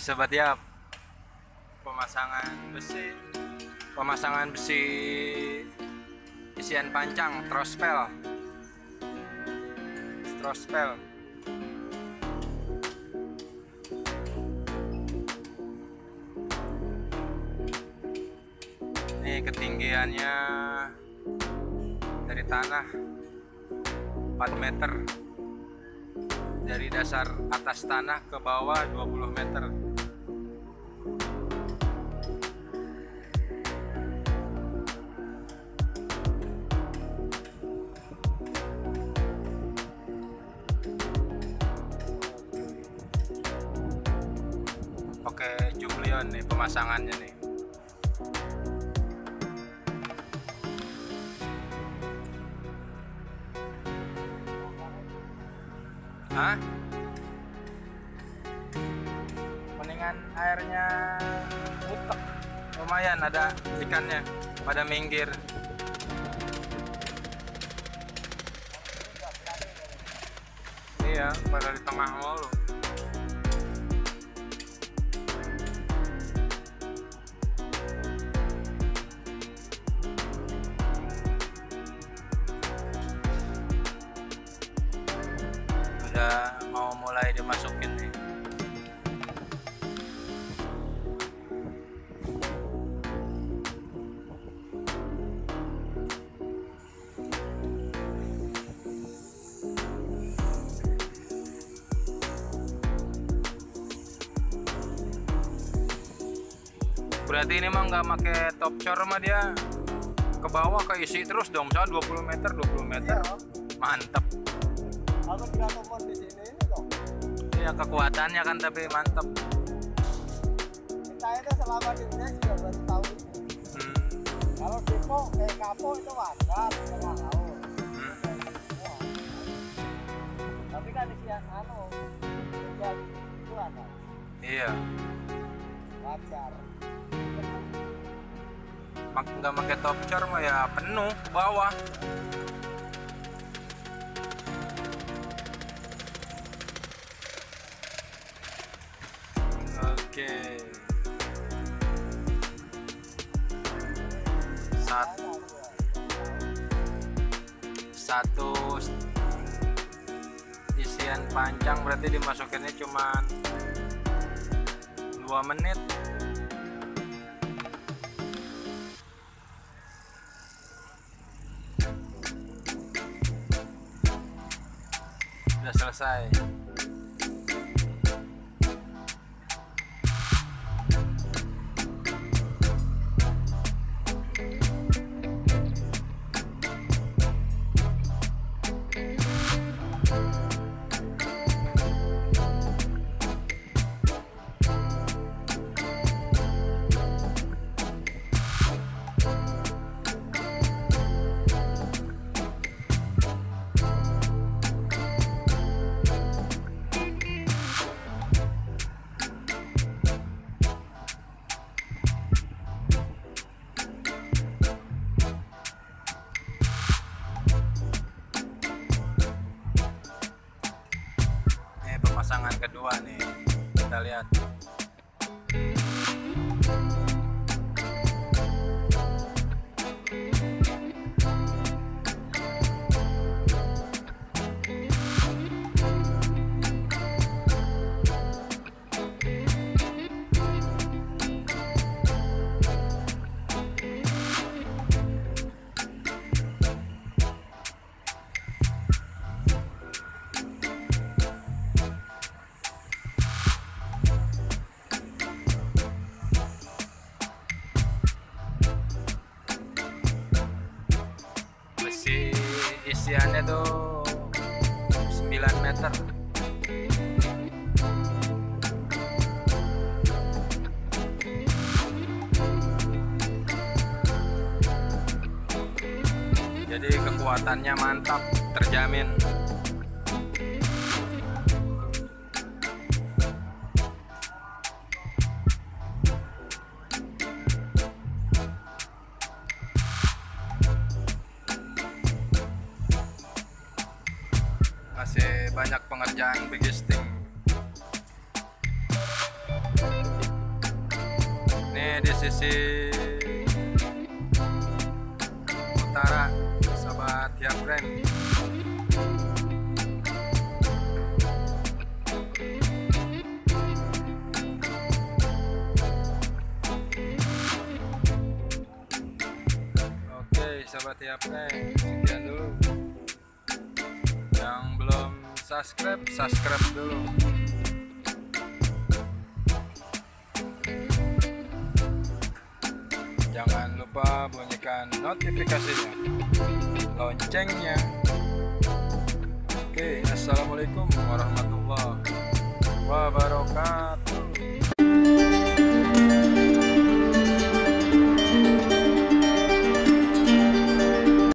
Sobat Yap, pemasangan besi isian pancang trospel. Ini ketinggiannya dari tanah 4 meter, dari dasar atas tanah ke bawah 20 meter. Oke, Jumlion nih pemasangannya nih. Hah? Mendingan airnya utek, lumayan ada ikannya pada minggir. Iya, pada di tengah mulu. Udah mau mulai dimasukin nih. Berarti ini mah nggak pakai top chor mah, dia ke bawah keisi terus dong, misalnya 20 meter. Iya. Mantep. Kalau tidak kompon di sini ini dong. Iya, kekuatannya kan tapi mantep. Kita itu selama di Indonesia juga baru tahu ini. Kalau depo kayak kapo itu wajar tengah laut. Wah. Tapi kan isian isian itu ada. Iya. Wajar. Nggak pakai top chor mah ya penuh ke bawah. Oke. Satu isian panjang berarti dimasukinnya cuman 2 menit. Udah selesai. Pemasangan kedua nih, kita lihat. Isiannya tuh 9 meter. Jadi kekuatannya mantap, terjamin. Masih banyak pengerjaan bigisting. Ini di sisi utara, sobat Yapren. Oke, sobat Yapren, sekian dulu. Yang belum subscribe dulu. Jangan lupa bunyikan notifikasinya, loncengnya. Oke, assalamualaikum warahmatullahi wabarakatuh.